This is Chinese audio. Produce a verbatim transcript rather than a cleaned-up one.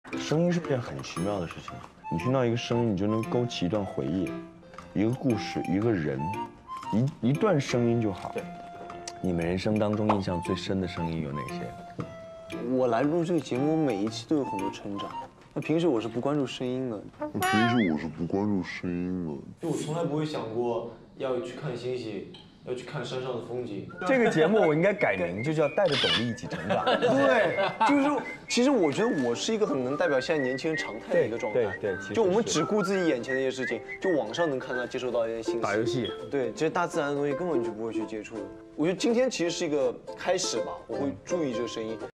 声音是件很奇妙的事情，你听到一个声音，你就能勾起一段回忆，一个故事，一个人，一一段声音就好。对，你们人生当中印象最深的声音有哪些？ 我来录这个节目，我每一期都有很多成长。那平时我是不关注声音的。 那平时我是不关注声音的。 就我从来不会想过要去看星星。 要去看山上的风景。 这个节目我应该改名，就叫带着董力一起成长。 对，就是说，其实我觉得我是一个很能代表现在年轻人常态的一个状态。 对对， 就我们只顾自己眼前的一些事情，就网上能看到、接收到一些信息。 打游戏。 对，这些大自然的东西根本就不会去接触的。我觉得今天其实是一个开始吧，我会注意这个声音。